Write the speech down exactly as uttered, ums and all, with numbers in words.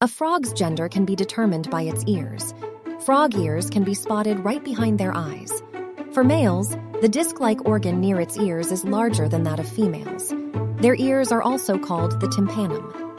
A frog's gender can be determined by its ears. Frog ears can be spotted right behind their eyes. For males, the disc-like organ near its ears is larger than that of females. Their ears are also called the tympanum.